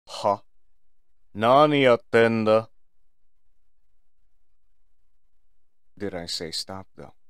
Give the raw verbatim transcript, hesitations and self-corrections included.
は、何やってんだ? Did I say stop though?